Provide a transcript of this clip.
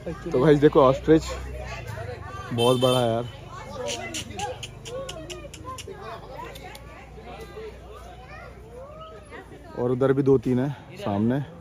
तो भाई देखो ऑस्ट्रिच बहुत बड़ा है यार। और उधर भी 2-3 है सामने।